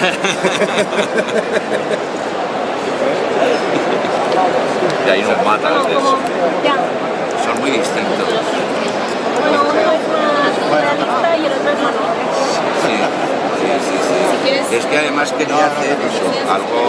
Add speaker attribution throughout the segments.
Speaker 1: Y ahí nos matan. Son muy distintos.
Speaker 2: Bueno, uno es más realista y el otro es más
Speaker 1: Sí. Es que además quería hacer eso, algo...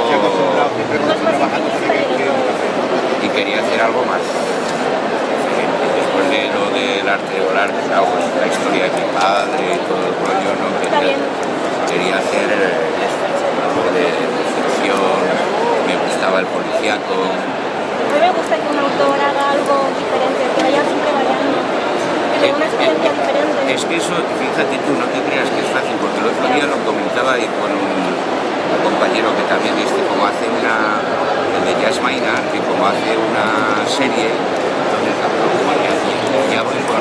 Speaker 1: Y quería hacer algo más. Después de lo del arte volar, pues, la historia de mi padre y todo el rollo, ¿no? Quería hacer algo de ficción, me gustaba el policíaco.
Speaker 2: A mí me gusta que un autor haga algo diferente, que vaya siempre variando, que tenga una experiencia diferente.
Speaker 1: Es que eso, fíjate tú, no te creas que es fácil, porque el otro día lo comentaba y con un compañero que también como hace el de Jazz Maynard, que como hace una serie, entonces ya voy por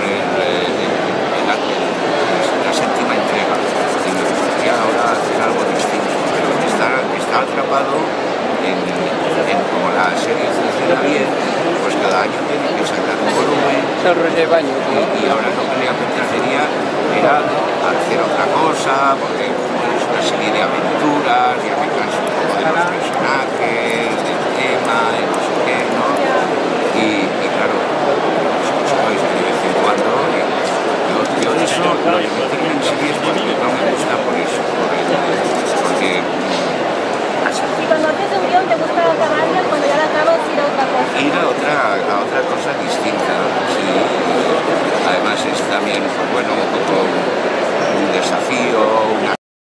Speaker 1: la séptima entrega, y me gustaría ahora hacer algo distinto, pero está atrapado en como la serie funciona bien, pues cada año tiene que sacar un volumen.
Speaker 3: El Roger Baño, ¿no?
Speaker 1: Y ahora lo que le apetecería era hacer otra cosa, porque